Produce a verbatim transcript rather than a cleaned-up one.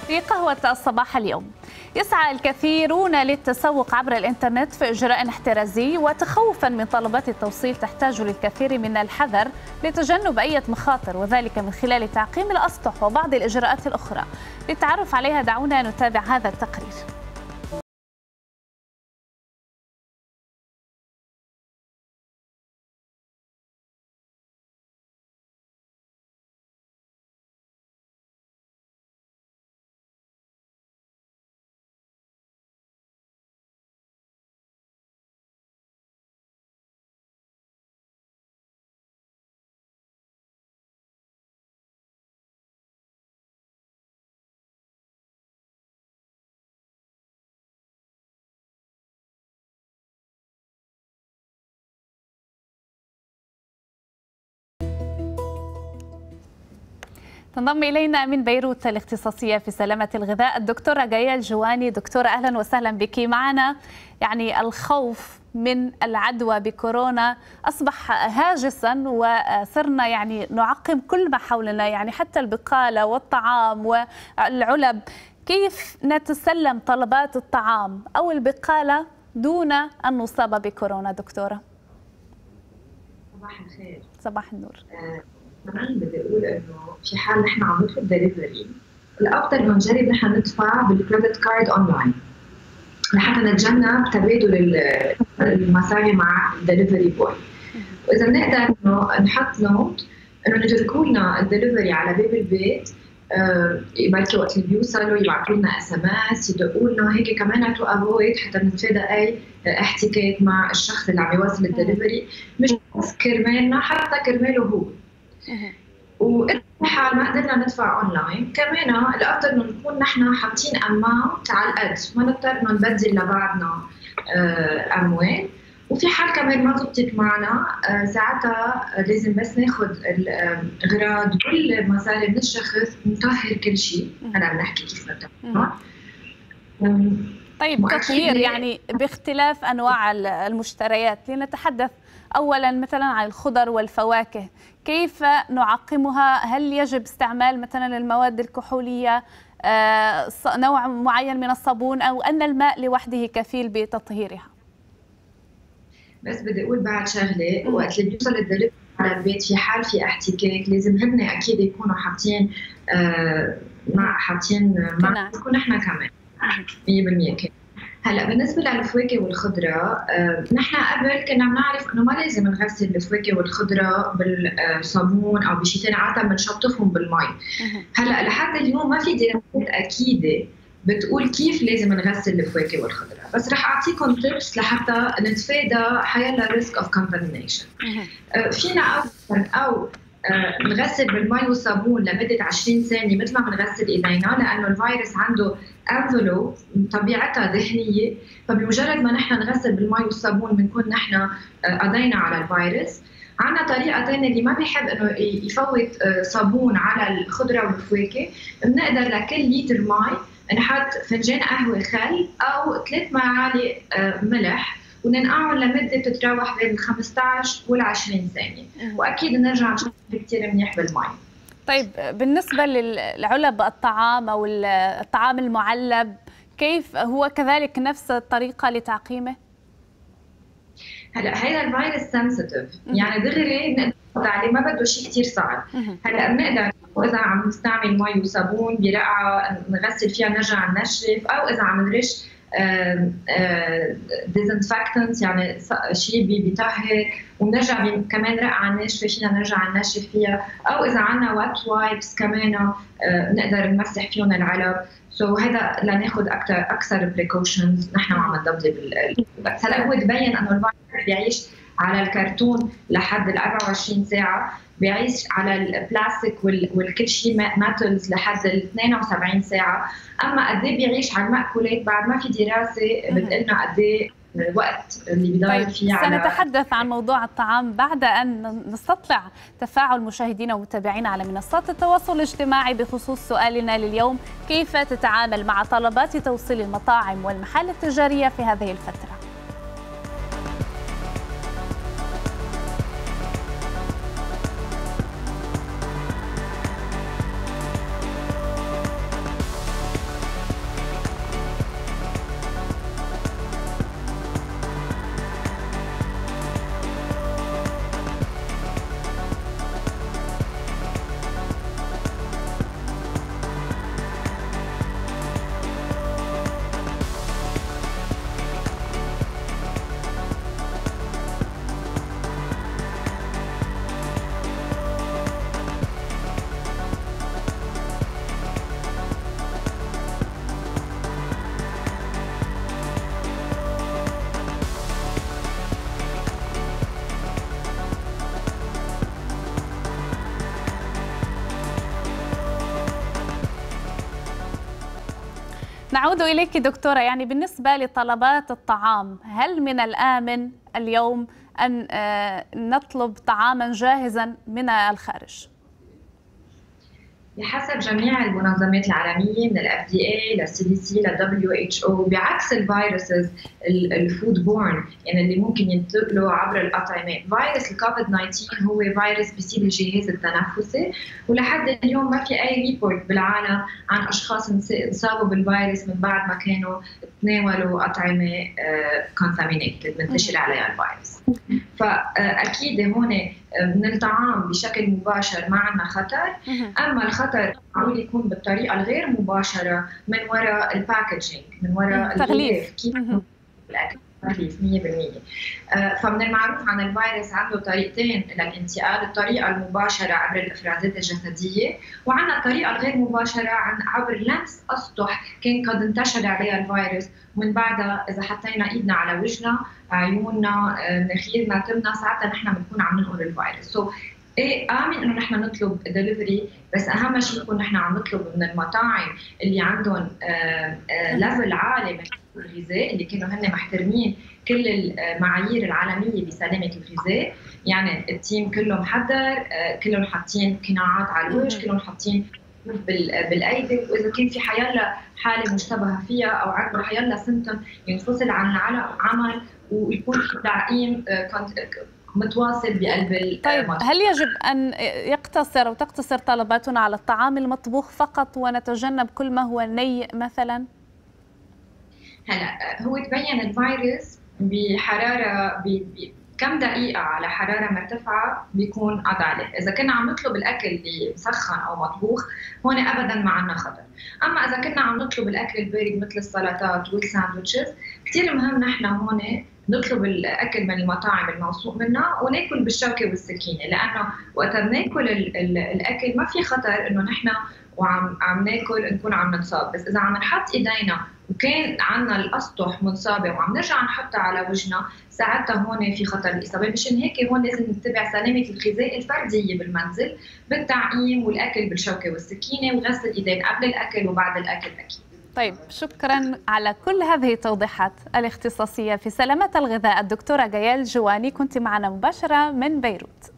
في قهوة الصباح اليوم. يسعى الكثيرون للتسوق عبر الإنترنت في إجراء احترازي، وتخوفا من طلبات التوصيل تحتاج للكثير من الحذر لتجنب أي مخاطر، وذلك من خلال تعقيم الأسطح وبعض الإجراءات الأخرى. للتعرف عليها دعونا نتابع هذا التقرير. تنضم إلينا من بيروت الاختصاصية في سلامة الغذاء الدكتورة جاية الجواني. دكتورة أهلا وسهلا بك معنا. يعني الخوف من العدوى بكورونا أصبح هاجسا، وصرنا يعني نعقم كل ما حولنا، يعني حتى البقالة والطعام والعلب. كيف نتسلم طلبات الطعام أو البقالة دون أن نصاب بكورونا دكتورة؟ صباح الخير. صباح النور. آه. كمان بدي اقول انه في حال نحن عم نطلب دليفري، الافضل انه نجرب نحن ندفع بالكريدت كارد اونلاين لحتى نتجنب تبادل المصاري مع الدليفري بوي. واذا بنقدر انه نحط نوت انه يتركوا لنا الدليفري على باب البيت، آه يبعثوا وقت اللي بيوصلوا، يبعثوا لنا اس ام اس، يدقوا لنا هيك كمان تو افويد حتى نتفادى اي احتكاك مع الشخص اللي عم يوصل الدليفري، مش بس كرمالنا حتى كرماله هو. وإذا حال ما قدرنا ندفع اونلاين كمان الافضل انه نكون نحن حاطين اماونت على القد، ما نضطر انه نبذل لبعضنا اموال. وفي حال كمان ما زبطت معنا ساعتها لازم بس ناخذ الاغراض والمصاري من الشخص، نطهر كل شيء. هلا بنحكي كيف نطهر. طيب تطهير يعني باختلاف انواع المشتريات. لنتحدث اولا مثلا عن الخضر والفواكه، كيف نعقمها؟ هل يجب استعمال مثلا المواد الكحوليه، نوع معين من الصابون، او ان الماء لوحده كفيل بتطهيرها؟ بس بدي اقول بعد شغله، وقت اللي بيوصل الدليفري على البيت في حال في احتكاك لازم هن اكيد يكونوا حاطين آه مع حاطين مع نكون نحن كمان مية بالمية كده. هلا بالنسبه للفواكه والخضره، آه نحن قبل كنا بنعرف انه ما لازم نغسل الفواكه والخضره بالصابون او بشيء ثاني، عاده بنشطفهم بالمي. هلا لحد اليوم ما في دراسات اكيده بتقول كيف لازم نغسل الفواكه والخضره، بس رح اعطيكم تيبس لحتى نتفادى حيلا ريسك اوف كونتامينيشن. فينا او او آه نغسل بالمي والصابون لمده عشرين ثانيه مثل ما بنغسل ايدينا، لانه الفيروس عنده انفلوب طبيعتها دهنيه، فبمجرد ما نحن نغسل بالمي والصابون بنكون نحن آه قضينا على الفيروس. عندنا طريقه ثانيه اللي ما بيحب انه يفوت آه صابون على الخضره والفواكه، بنقدر لكل لتر مي نحط فنجان قهوه خل او ثلاث معالق آه ملح، وننقعهم لمده بتتراوح بين خمسطعش وال عشرين ثانيه، واكيد نرجع نشطف كثير منيح بالمي. طيب بالنسبه للعلب الطعام او الطعام المعلب، كيف هو كذلك نفس الطريقه لتعقيمه؟ هلا هيدا الفيروس سنسيتيف، يعني دغري بنقدر عليه، ما بده شيء كثير صعب. هلا بنقدر واذا عم نستعمل مي وصابون برقعه نغسل فيها نرجع ننشف، او اذا عم نرش ديزنفكتنت يعني شيء بيطهر ونرجع كمان رقعه ناشفه فينا نرجع ننشف فيها، او اذا عندنا وات وايبس كمان بنقدر نمسح فيهم العلب. سو so هذا لناخذ اكثر اكثر بريكوشنز نحن وعم نضبط بس. هلا هو تبين انه الفيروس بيعيش على الكرتون لحد ال أربعة وعشرين ساعه، بيعيش على البلاستيك والكل شيء ماتلز لحد ال اثنين وسبعين ساعه، اما قد ايه بيعيش على المأكولات بعد ما في دراسه بتقلنا قد ايه الوقت اللي بيضل طيب فيه على. سنتحدث عن موضوع الطعام بعد ان نستطلع تفاعل مشاهدينا ومتابعينا على منصات التواصل الاجتماعي بخصوص سؤالنا لليوم: كيف تتعامل مع طلبات توصيل المطاعم والمحال التجاريه في هذه الفتره؟ نعود إليك دكتورة، يعني بالنسبة لطلبات الطعام، هل من الآمن اليوم أن نطلب طعاما جاهزا من الخارج؟ بحسب جميع المنظمات العالميه من الاف دي اي للسي دي سي للدبليو اتش او، بعكس الفيروسز الفود بورن يعني اللي ممكن ينتقلوا عبر الاطعمه، فيروس الكوفيد تسعة عشر هو فيروس بيصيب الجهاز التنفسي، ولحد اليوم ما في اي ريبورت بالعالم عن اشخاص انصابوا بالفيروس من بعد ما كانوا تناولوا اطعمه كونتامينيتد منتشر عليها الفيروس. فاكيد هون من الطعام بشكل مباشر ما عندنا خطر، اما الخطر معقول يكون بالطريقه الغير مباشره من وراء الباكجينج، من وراء التغليف، كيف الاكل تغليف مية بالمية. فمن المعروف عن الفيروس عنده طريقتين للانتقال، الطريقه المباشره عبر الافرازات الجسديه، وعندنا الطريقه الغير مباشره عن عبر لمس اسطح كان قد انتشر عليها الفيروس، ومن بعدها اذا حطينا ايدنا على وجهنا، عيوننا، مناخيرنا، تمنا، ساعتها نحن بنكون عم ننقل الفيروس. سو ايه امن انه نحن نطلب دليفري، بس اهم شيء يكون نحن عم نطلب من المطاعم اللي عندهم ليفل عالي من الغذاء، اللي كانوا هن محترمين كل المعايير العالميه بسلامه الغذاء، يعني التيم كله محضر، كلهم حاطين قناعات على الوجه، كلهم حاطين بالايدي، واذا كان في حيلا حاله مشتبهه فيها او عنده حيلا سمتم ينفصل عن العمل، ويكون في تعقيم متواصل بقلب. طيب هل يجب أن يقتصر أو تقتصر طلباتنا على الطعام المطبوخ فقط ونتجنب كل ما هو ني مثلا؟ هلا هو تبين الفيروس بحرارة بكم دقيقة على حرارة مرتفعة بيكون قضى عليه، إذا كنا عم نطلب الأكل اللي مسخن أو مطبوخ هون أبدا ما عندنا خطر، أما إذا كنا عم نطلب الأكل البارد مثل السلطات والساندويتشز كثير مهم نحن هون نطلب الاكل من المطاعم الموثوق منها وناكل بالشوكه والسكينه، لانه وقت بناكل الاكل ما في خطر انه نحن وعم عم ناكل نكون عم نتصاب، بس اذا عم نحط ايدينا وكان عندنا الاسطح منصابه وعم نرجع نحطها على وجهنا ساعتها هون في خطر الاصابه. مشان هيك هون لازم نتبع سلامه الغذاء الفرديه بالمنزل بالتعقيم والاكل بالشوكه والسكينه وغسل الايدين قبل الاكل وبعد الاكل اكيد. طيب شكرا على كل هذه التوضيحات الاختصاصية في سلامة الغذاء. الدكتورة جيال جواني كنت معنا مباشرة من بيروت.